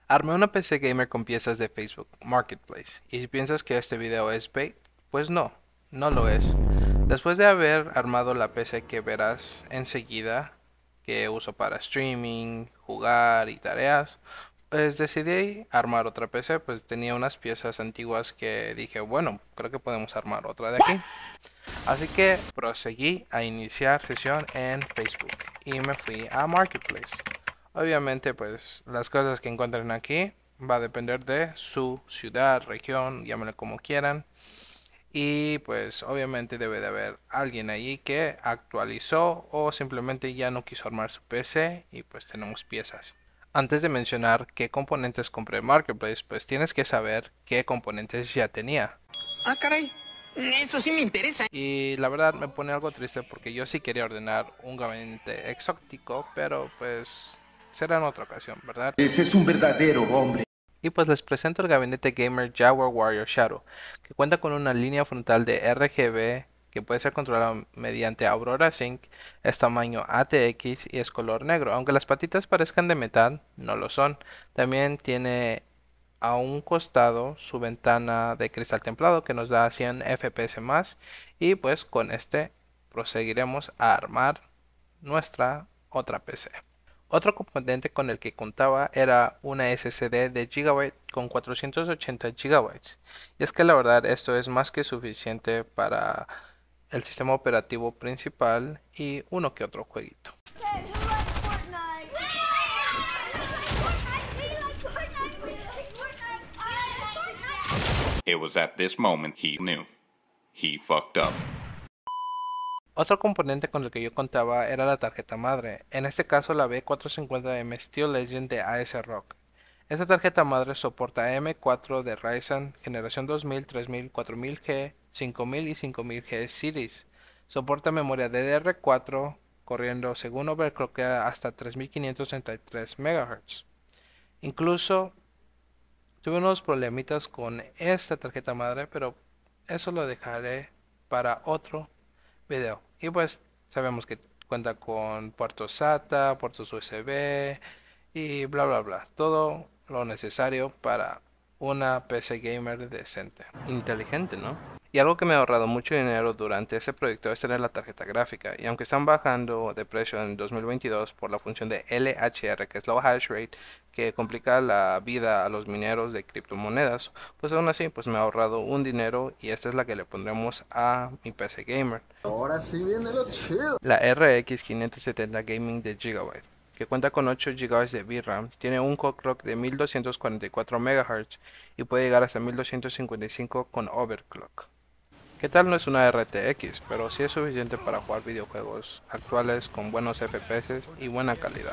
Armé una PC gamer con piezas de Facebook Marketplace. ¿Y si piensas que este video es bait? Pues no, no lo es. Después de haber armado la PC que verás enseguida, que uso para streaming, jugar y tareas, pues decidí armar otra PC, pues tenía unas piezas antiguas que dije, bueno, creo que podemos armar otra de aquí. Así que proseguí a iniciar sesión en Facebook y me fui a Marketplace. Obviamente, pues las cosas que encuentren aquí va a depender de su ciudad, región, llámenlo como quieran. Y pues obviamente debe de haber alguien allí que actualizó o simplemente ya no quiso armar su PC y pues tenemos piezas. Antes de mencionar qué componentes compré en Marketplace, pues tienes que saber qué componentes ya tenía. Ah, caray. Eso sí me interesa. Y la verdad me pone algo triste porque yo sí quería ordenar un gabinete exótico, pero pues será en otra ocasión, ¿verdad? Ese es un verdadero hombre. Y pues les presento el gabinete gamer Jaguar Warrior Shadow, que cuenta con una línea frontal de RGB que puede ser controlada mediante Aurora Sync, es tamaño ATX y es color negro. Aunque las patitas parezcan de metal, no lo son. También tiene a un costado su ventana de cristal templado que nos da 100 FPS más y pues con este proseguiremos a armar nuestra otra PC. Otro componente con el que contaba era una SSD de Gigabyte con 480 GB. Y es que la verdad esto es más que suficiente para el sistema operativo principal y uno que otro jueguito. It was at this moment he knew. He fucked up. Otro componente con el que yo contaba era la tarjeta madre, en este caso la B450M Steel Legend de ASRock. Esta tarjeta madre soporta M4 de Ryzen generación 2000, 3000, 4000G, 5000 y 5000G series. Soporta memoria DDR4 corriendo según overclockea hasta 3533 MHz. Incluso tuve unos problemitas con esta tarjeta madre, pero eso lo dejaré para otro video. Y pues sabemos que cuenta con puertos SATA, puertos USB y bla bla bla. Todo lo necesario para una PC gamer decente. Inteligente, ¿no? Y algo que me ha ahorrado mucho dinero durante este proyecto es tener la tarjeta gráfica. Y aunque están bajando de precio en 2022 por la función de LHR, que es Low Hash Rate, que complica la vida a los mineros de criptomonedas, pues aún así pues me ha ahorrado un dinero y esta es la que le pondremos a mi PC gamer. Ahora sí viene lo chido. La RX 570 Gaming de Gigabyte, que cuenta con 8 GB de VRAM, tiene un clock de 1244 MHz y puede llegar hasta 1255 con overclock. ¿Qué tal no es una RTX? Pero sí es suficiente para jugar videojuegos actuales con buenos FPS y buena calidad.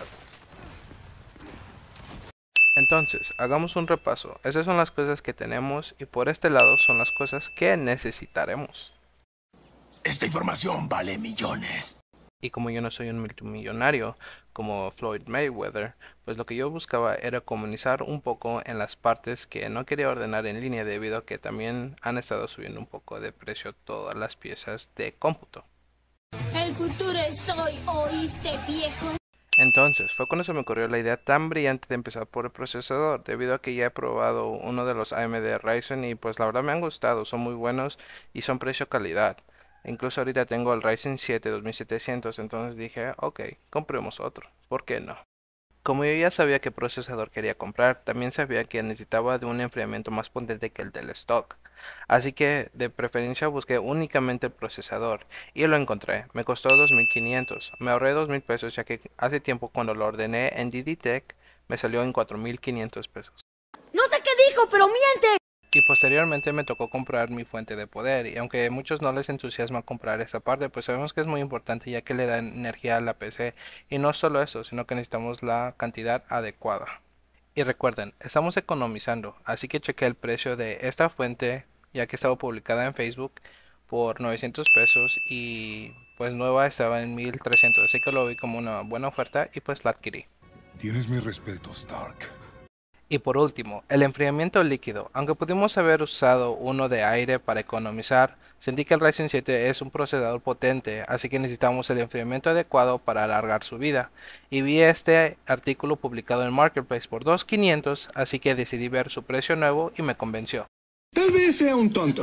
Entonces, hagamos un repaso. Esas son las cosas que tenemos y por este lado son las cosas que necesitaremos. Esta información vale millones. Y como yo no soy un multimillonario como Floyd Mayweather, pues lo que yo buscaba era comunizar un poco en las partes que no quería ordenar en línea debido a que también han estado subiendo un poco de precio todas las piezas de cómputo. El futuro es hoy, ¿oíste, viejo? Entonces, fue cuando se me ocurrió la idea tan brillante de empezar por el procesador, debido a que ya he probado uno de los AMD Ryzen y pues la verdad me han gustado, son muy buenos y son precio-calidad. Incluso ahorita tengo el Ryzen 7 2700, entonces dije, ok, compremos otro, ¿por qué no? Como yo ya sabía qué procesador quería comprar, también sabía que necesitaba de un enfriamiento más potente que el del stock. Así que de preferencia busqué únicamente el procesador y lo encontré. Me costó 2500. Me ahorré 2000 pesos ya que hace tiempo cuando lo ordené en DD-Tech me salió en 4500 pesos. No sé qué dijo, pero miente. Y posteriormente me tocó comprar mi fuente de poder y aunque a muchos no les entusiasma comprar esta parte, pues sabemos que es muy importante ya que le da energía a la PC y no solo eso, sino que necesitamos la cantidad adecuada. Y recuerden, estamos economizando, así que chequé el precio de esta fuente ya que estaba publicada en Facebook por 900 pesos y pues nueva estaba en 1300, así que lo vi como una buena oferta y pues la adquirí. Tienes mi respeto, Stark. Y por último, el enfriamiento líquido. Aunque pudimos haber usado uno de aire para economizar, sentí que el Ryzen 7 es un procesador potente, así que necesitamos el enfriamiento adecuado para alargar su vida. Y vi este artículo publicado en Marketplace por $2,500, así que decidí ver su precio nuevo y me convenció. Tal vez sea un tonto.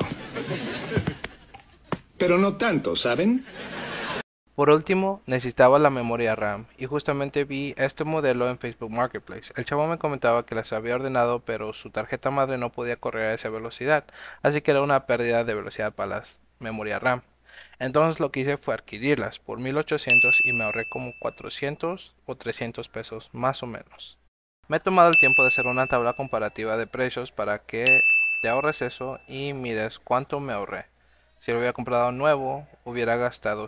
Pero no tanto, ¿saben? Por último, necesitaba la memoria RAM, y justamente vi este modelo en Facebook Marketplace. El chavo me comentaba que las había ordenado, pero su tarjeta madre no podía correr a esa velocidad, así que era una pérdida de velocidad para las memoria RAM. Entonces lo que hice fue adquirirlas por 1800 y me ahorré como 400 o 300 pesos más o menos. Me he tomado el tiempo de hacer una tabla comparativa de precios para que te ahorres eso y mires cuánto me ahorré. Si lo hubiera comprado nuevo, hubiera gastado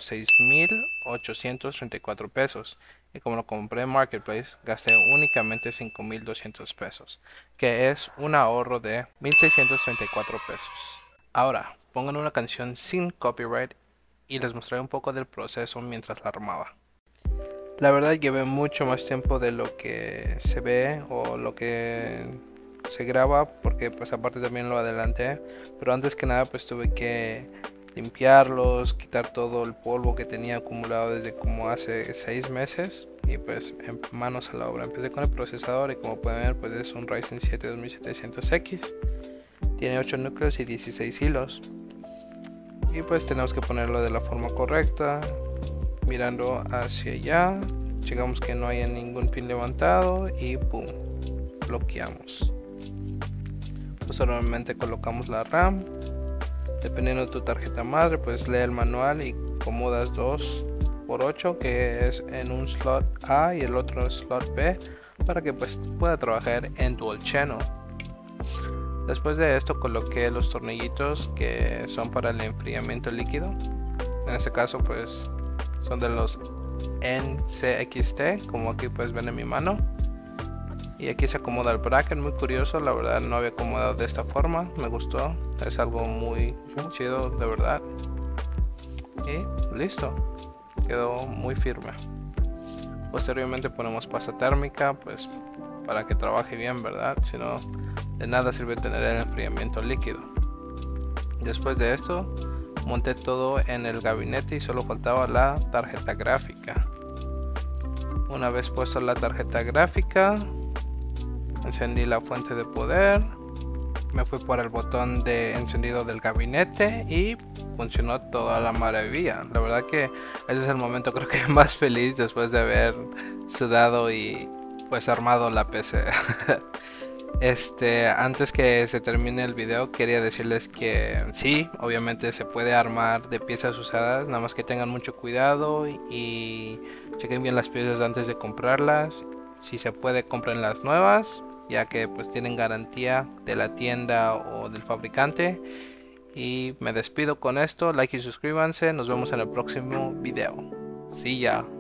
6,834 pesos. Y como lo compré en Marketplace, gasté únicamente 5,200 pesos, que es un ahorro de 1,634 pesos. Ahora, pongan una canción sin copyright y les mostraré un poco del proceso mientras la armaba. La verdad llevé mucho más tiempo de lo que se ve o lo que se graba, porque pues aparte también lo adelanté, pero antes que nada pues tuve que limpiarlos, quitar todo el polvo que tenía acumulado desde como hace 6 meses y pues en manos a la obra. Empecé con el procesador y como pueden ver pues es un Ryzen 7 2700X, tiene 8 núcleos y 16 hilos y pues tenemos que ponerlo de la forma correcta, mirando hacia allá, checamos que no haya ningún pin levantado y pum, bloqueamos. Posteriormente colocamos la RAM, dependiendo de tu tarjeta madre pues lee el manual y acomodas 2x8 que es en un slot A y el otro slot B para que pues pueda trabajar en dual channel. Después de esto coloqué los tornillitos que son para el enfriamiento líquido, en este caso pues son de los NCXT, como aquí puedes ver en mi mano. Y aquí se acomoda el bracket, muy curioso, la verdad no había acomodado de esta forma, me gustó, es algo muy chido de verdad. Y listo, quedó muy firme. Posteriormente ponemos pasta térmica, pues para que trabaje bien, verdad, si no de nada sirve tener el enfriamiento líquido. Después de esto monté todo en el gabinete y solo faltaba la tarjeta gráfica. Una vez puesto la tarjeta gráfica, encendí la fuente de poder, me fui por el botón de encendido del gabinete y funcionó toda la maravilla. La verdad que ese es el momento creo que más feliz después de haber sudado y pues armado la PC. Antes que se termine el video quería decirles que sí, obviamente se puede armar de piezas usadas, nada más que tengan mucho cuidado y chequen bien las piezas antes de comprarlas. Si se puede, compren las nuevas, ya que pues tienen garantía de la tienda o del fabricante. Y me despido con esto, like y suscríbanse, nos vemos en el próximo video. Sí ya.